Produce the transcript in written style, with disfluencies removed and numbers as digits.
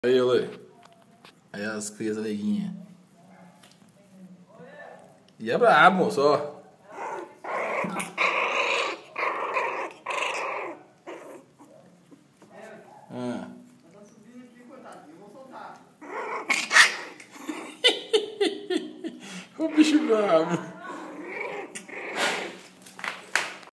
Aí, olê. Aí as crianças neguinhas. E é brabo, só. Ah. O bicho brabo.